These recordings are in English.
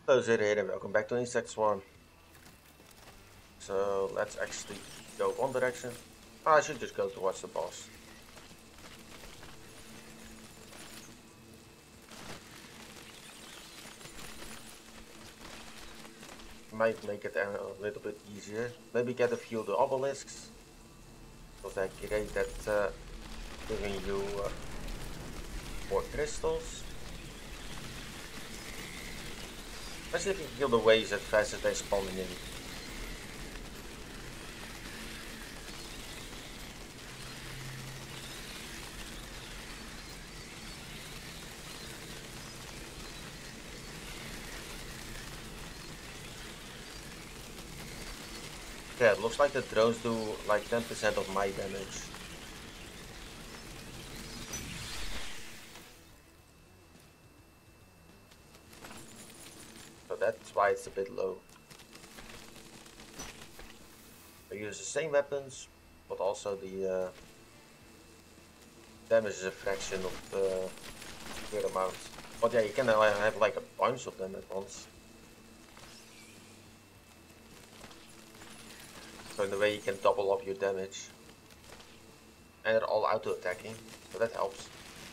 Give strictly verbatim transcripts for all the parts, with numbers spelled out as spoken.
Hello Zeta and welcome back to Insect Swarm. So let's actually go one direction. Oh, I should just go towards the boss. Might make it a little bit easier. Maybe get a few of the obelisks. Because they're great at uh, giving you uh, more crystals. Especially if you kill the waves as fast as they spawn in. Yeah, it looks like the drones do like ten percent of my damage. So that's why it's a bit low. I use the same weapons, but also the uh, damage is a fraction of the good amount. But yeah, you can have like a bunch of them at once. So in a way you can double up your damage. And they're all auto attacking, so that helps.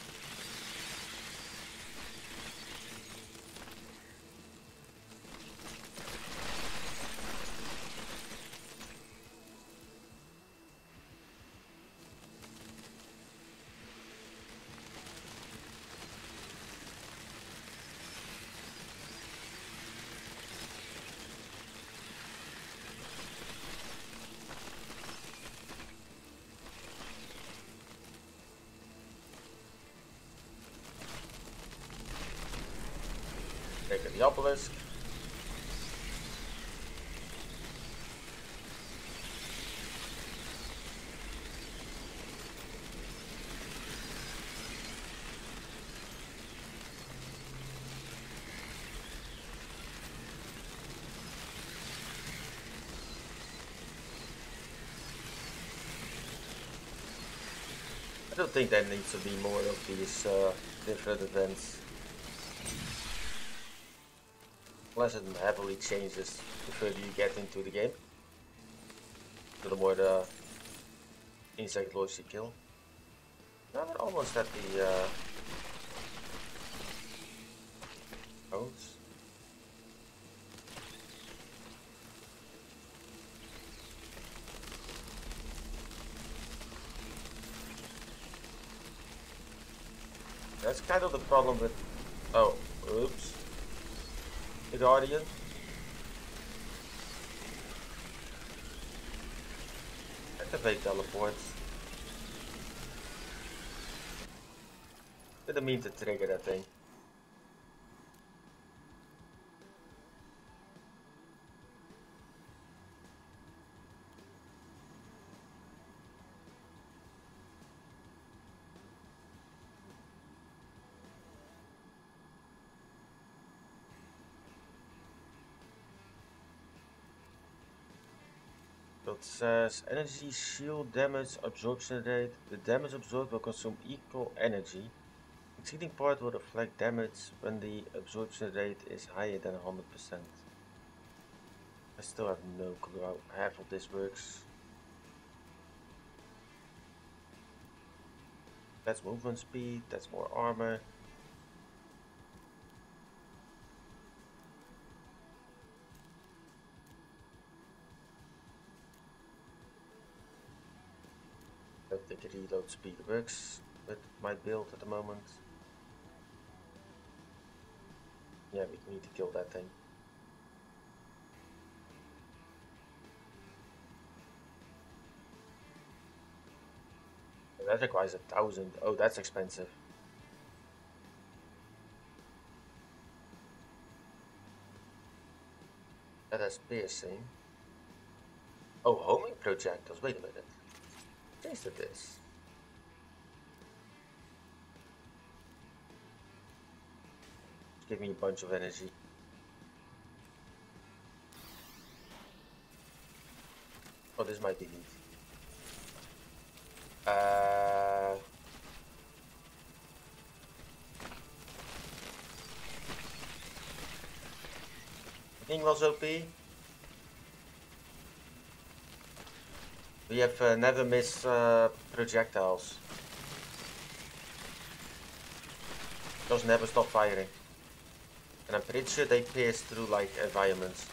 Take the obelisk. I don't think there needs to be more of these uh, different events. Unless it heavily changes the further you get into the game. So the more the insect lords you kill. Now we're almost at the uh, codes. That's kind of the problem with... Oh, oops. The Guardian. Activate teleports. Didn't mean to trigger that thing. So it says energy shield damage absorption rate. The damage absorbed will consume equal energy. Exceeding part will reflect damage when the absorption rate is higher than one hundred percent. I still have no clue how half of this works. That's movement speed, that's more armor. I don't think the reload speed works with my build at the moment. Yeah, we need to kill that thing. That requires a thousand. Oh, that's expensive. That has piercing. Oh, homing projectiles. Wait a minute. Tasted this. Give me a bunch of energy. Oh, this might be neat. Uh, King was O P. We have uh, never missed uh, projectiles. Those never stop firing. And I'm pretty sure they pierce through like environments.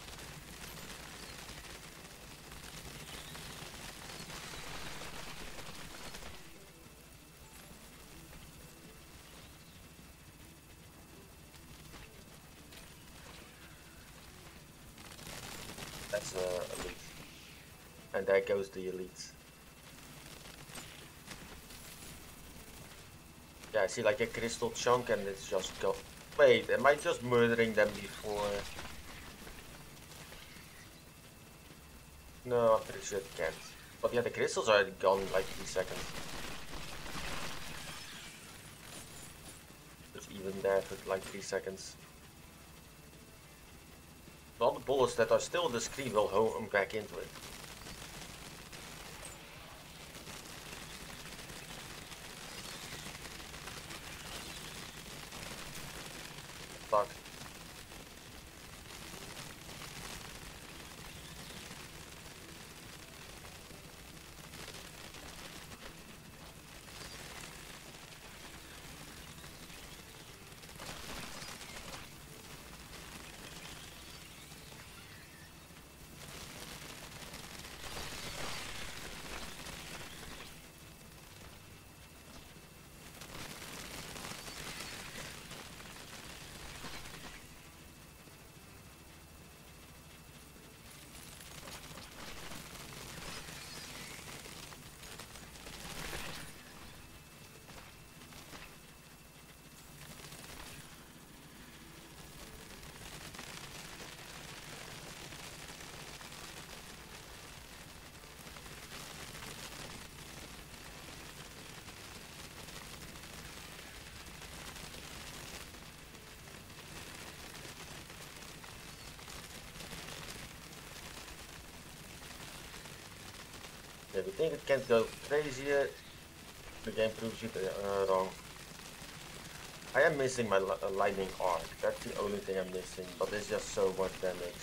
That's uh, elite. And there goes the elite. Yeah, I see like a crystal chunk and it's just go. Wait, am I just murdering them before? No, I'm pretty sure it can't. But yeah, the crystals are already gone in like three seconds. Just even there for like three seconds. All the bullets that are still on the screen will home back into it. Fuck. Yeah, we think it can't go crazier. The game proves you uh, wrong. I am missing my li uh, lightning arc. That's the only thing I'm missing, but it's just so much damage.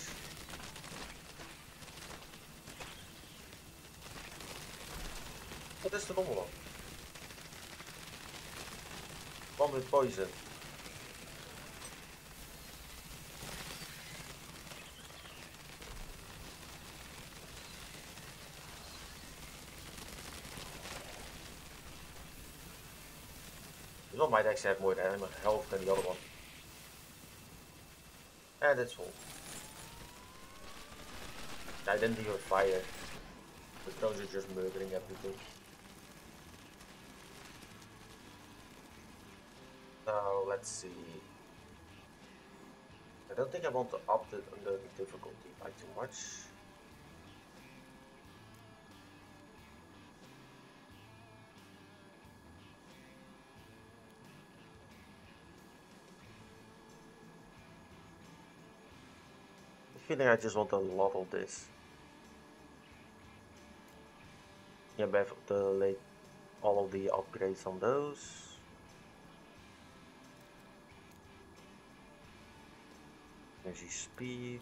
What is the normal one? One with poison. This one might actually have more health than the other one. And it's full. I didn't even fire. But those are just murdering everything. Now let's see. I don't think I want to up it under the difficulty by too much. I feeling I just want a lot of this. Yeah, we have the late all of the upgrades on those. Energy speed.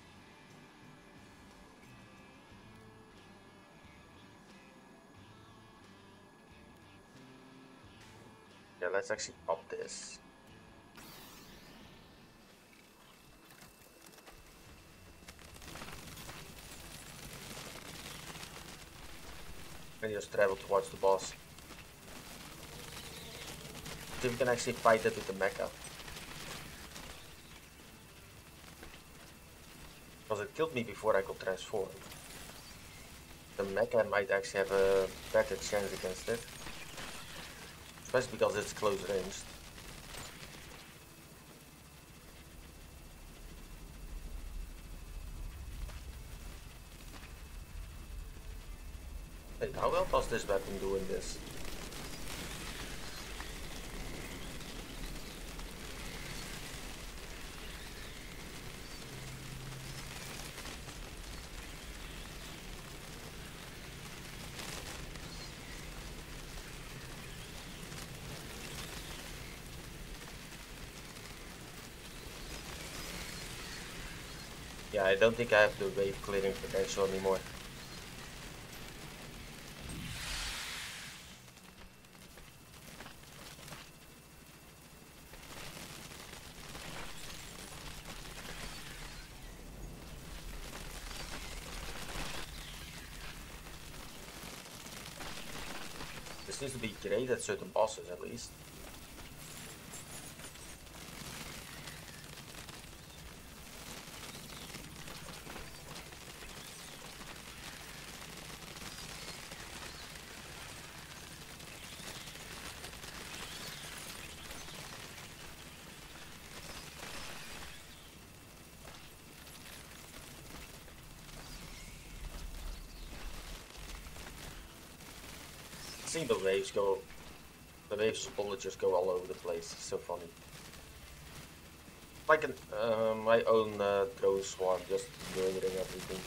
Yeah, let's actually up this. And just travel towards the boss. See if we can actually fight it with the mecha. Because it killed me before I could transform. The mecha might actually have a better chance against it. Especially because it's close ranged. Wait, how well does this weapon do in this? Yeah, I don't think I have the wave clearing potential anymore. This seems to be great at certain bosses at least. Seeing the waves go, the waves of bullets just go all over the place. It's so funny. Like an, uh, my own uh, drone swarm, just murdering everything.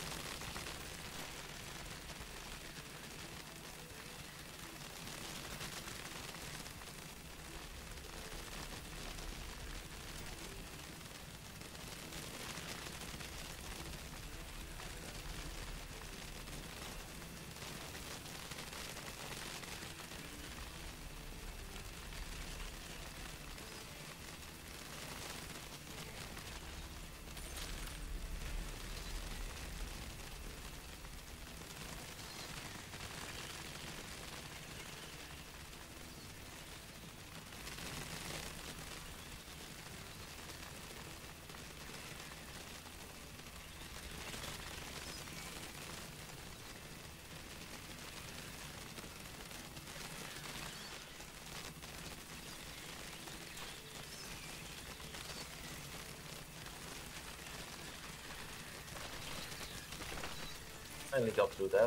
Finally got through that.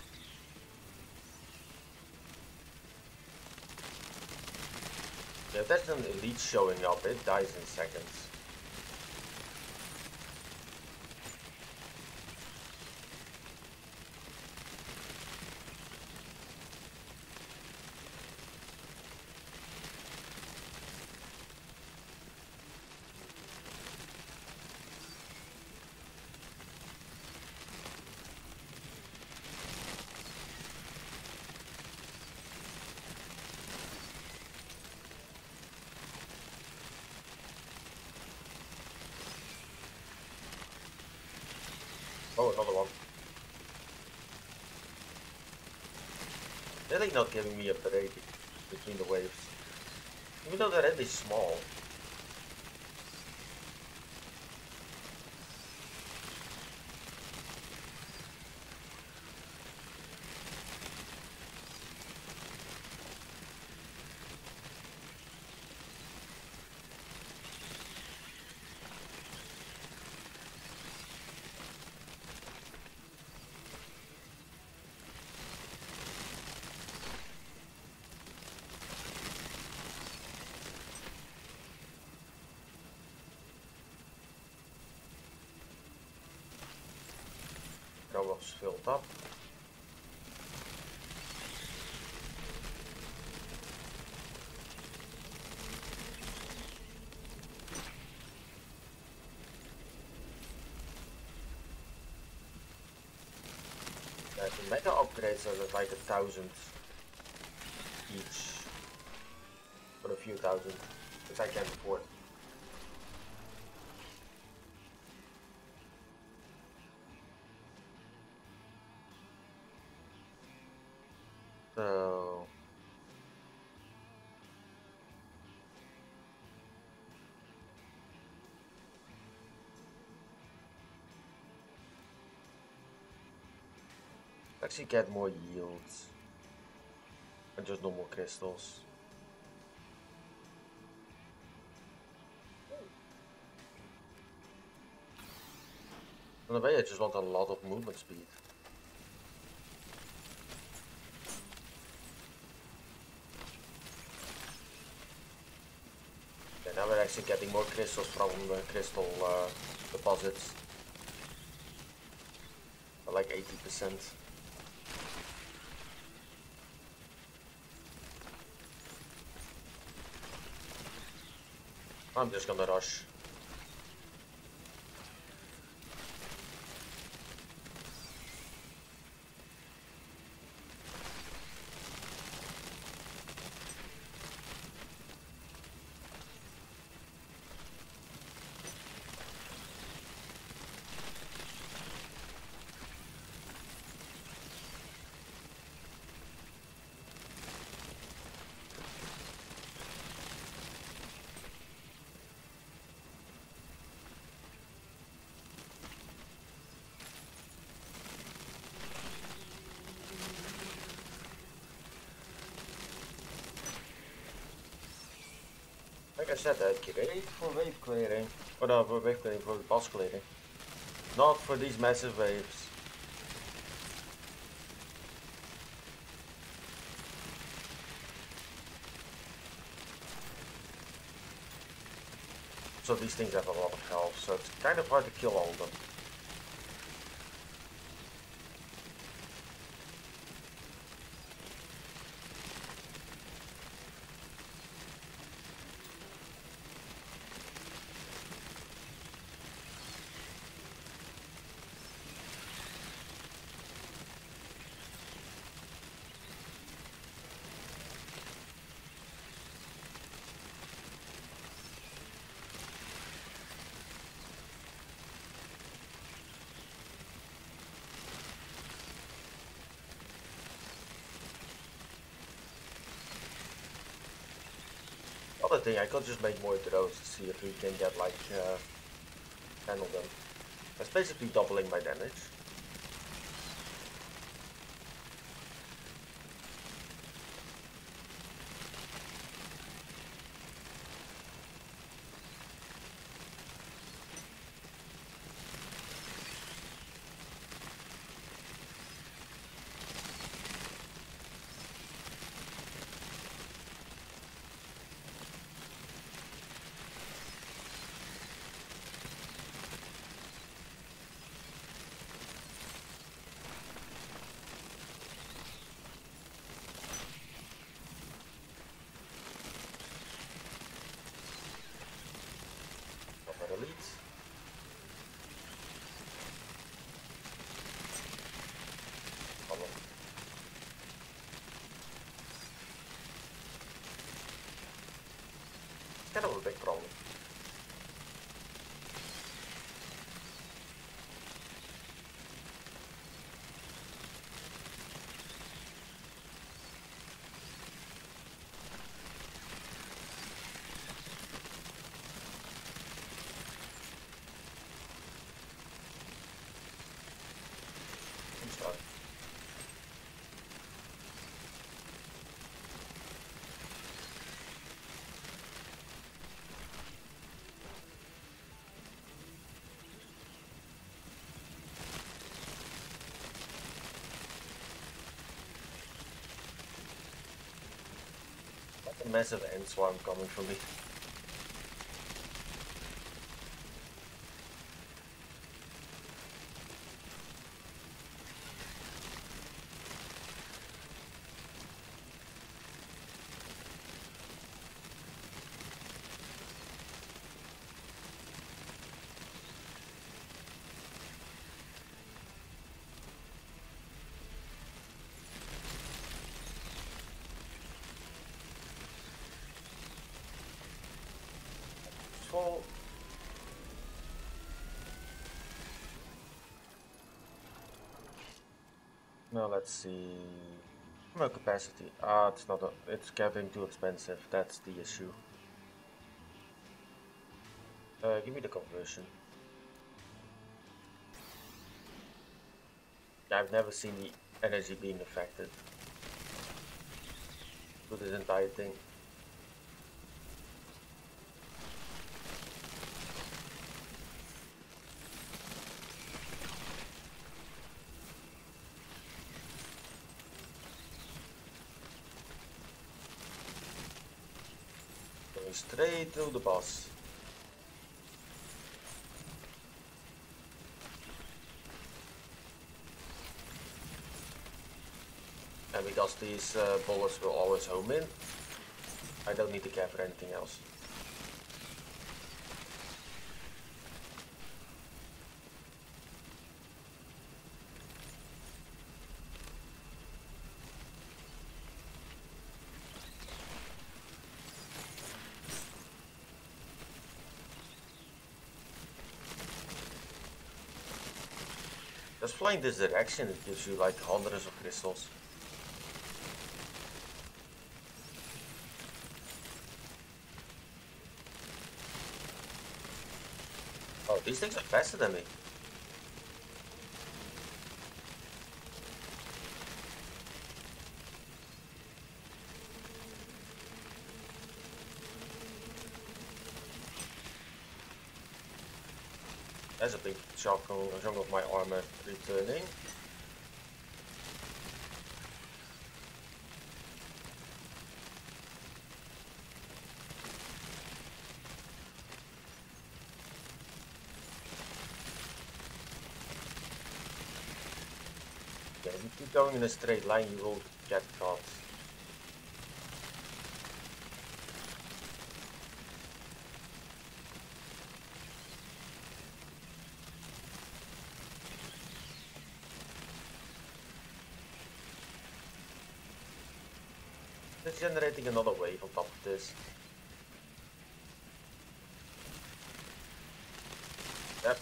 Yeah, if that's an elite showing up, it dies in seconds. Oh, another one. Really not giving me a break between the waves. Even though they're really small. That was filled up. Yeah, the mega upgrades are like a thousand each. For a few thousand, which I can't afford. So actually get more yields and just normal crystals. In a way, I just want a lot of movement speed. Okay, now we're actually getting more crystals from the crystal uh, deposits. Like eighty percent. I'm just gonna rush. like I said, they're great for wave clearing. Or no, for wave clearing, for boss clearing. Not for these massive waves. So these things have a lot of health, so it's kind of hard to kill all of them. Other thing, I could just make more drones to see if we can get like uh, handle them. That's basically doubling my damage. Elites. Problem. It's kind of a big problem. I'm sorry. That's a massive ant swarm coming from me. Full. Now let's see. No capacity. Ah, it's not. A, it's getting too expensive. That's the issue. Uh, give me the conversion. Yeah, I've never seen the energy being affected with this entire thing. Going straight to the boss. And because these uh, bullets will always home in, I don't need to care for anything else. Just flying this direction, it gives you like hundreds of crystals. Oh, these things are faster than me. There's a big chunk of, chunk of my armor returning. Yeah, if you keep going in a straight line, you will get caught. It's generating another wave on top of this. Yep.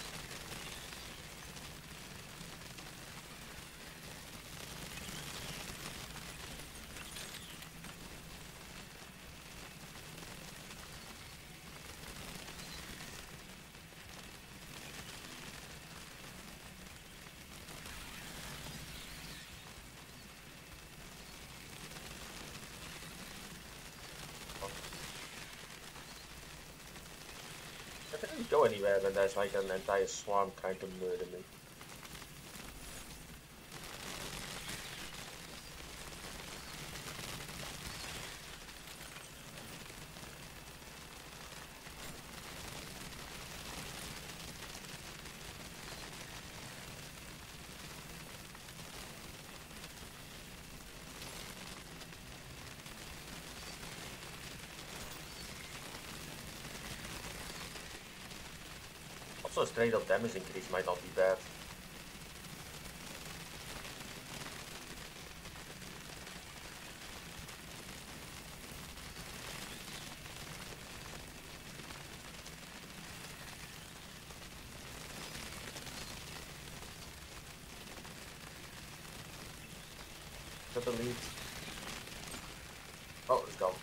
I didn't go anywhere when there's like an entire swarm trying to murder me. Also, a straight up damage increase might not be bad. Got the lead. Oh, it's gone.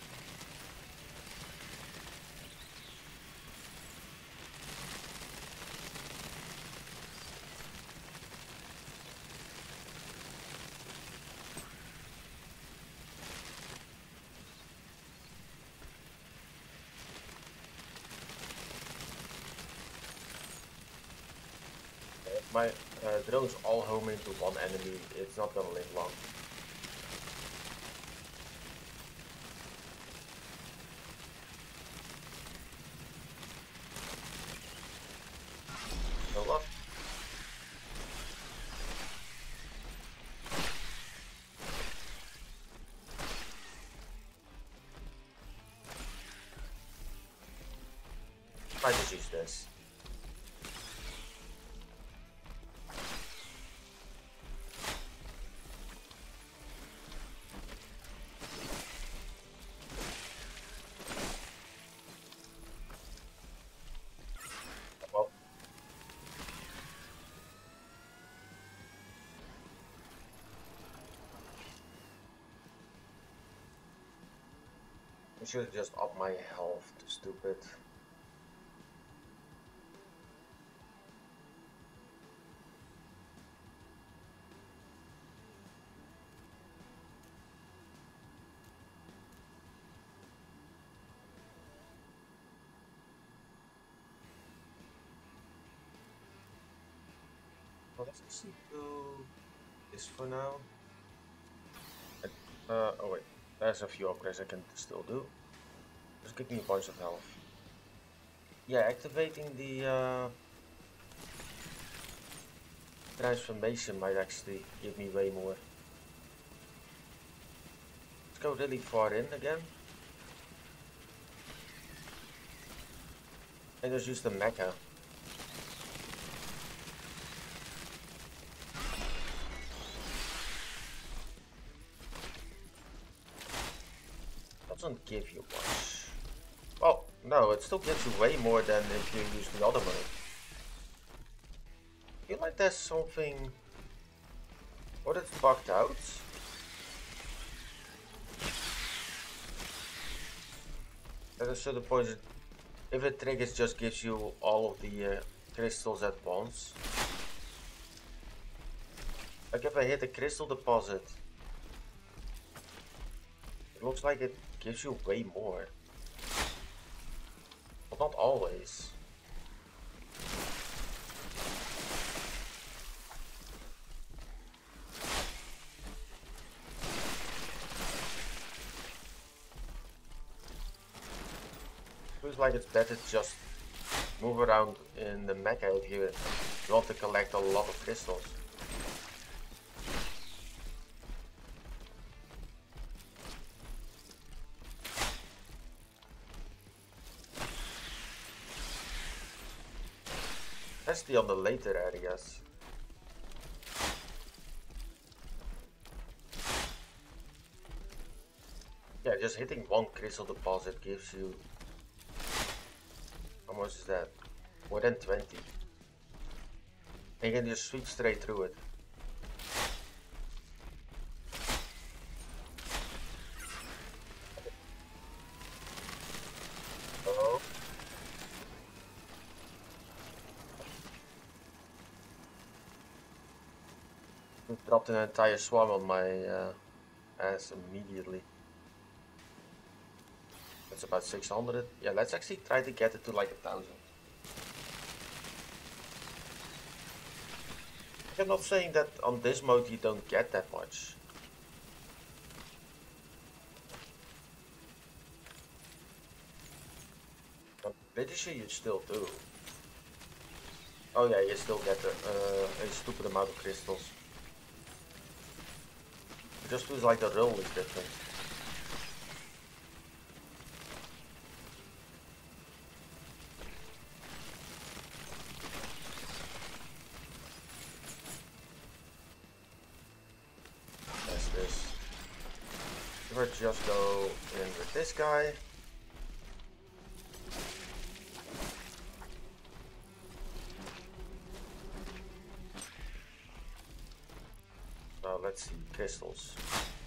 My uh, drones all home into one enemy, it's not gonna live long. So what? I just use this. Well, I should have just upped my health, too stupid. Well, let's just do this for now. Uh, oh wait, there's a few upgrades I can still do. Just give me a bunch of health. Yeah, activating the uh, transformation might actually give me way more. Let's go really far in again. And just use the mecha. Doesn't give you much. Oh, no, it still gives you way more than if you use the other mode. I feel like there's something... Or it's bugged out. At a certain point, if it triggers, just gives you all of the uh, crystals at once. Like if I hit a crystal deposit, it looks like it gives you way more. But not always. feels like it's better to just move around in the mecha out here. You want to collect a lot of crystals. Especially on the later areas. Yeah, just hitting one crystal deposit gives you... How much is that? More than twenty. And you can just sweep straight through it. Oh. It dropped an entire swarm on my uh, ass immediately. That's about six hundred. Yeah, let's actually try to get it to like a thousand. I'm not saying that on this mode you don't get that much. I'm pretty sure you still do. Oh yeah, you still get a, uh, a stupid amount of crystals. It just feels like the roll is different. That's this. Let's just go in with this guy. Now let's see, crystals.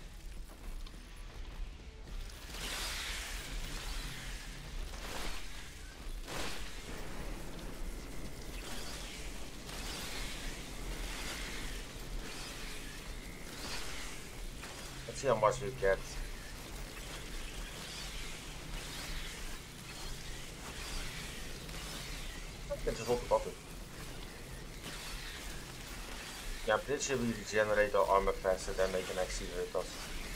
Let's see how much we get. I can just hold the button. Yeah, I'm pretty sure we regenerate our armor faster than they can actually hurt us.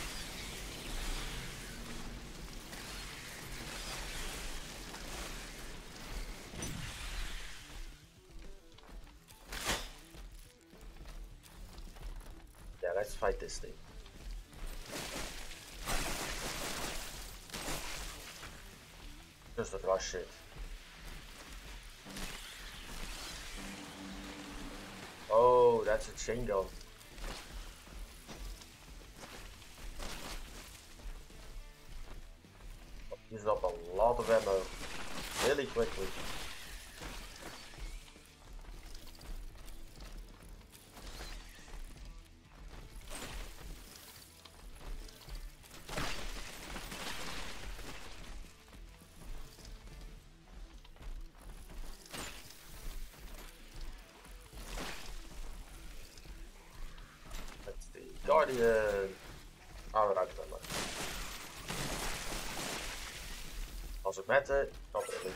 Yeah, let's fight this thing. Just rush it. Oh, that's a chain gun. Uses up a lot of ammo really quickly. That's the Guardian. Oh, right, right, right. Does it matter? Not really.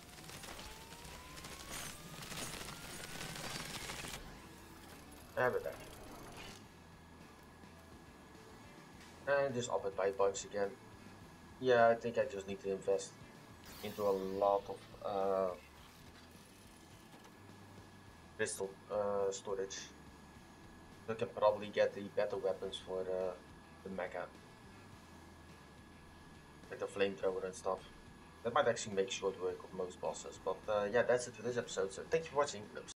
Have it there. And just up it by a bunch again. Yeah, I think I just need to invest into a lot of uh, crystal uh, storage. So I can probably get the better weapons for uh, the mecha. Like the flamethrower and stuff. That might actually make short work of most bosses. But uh, yeah, that's it for this episode. So thank you for watching.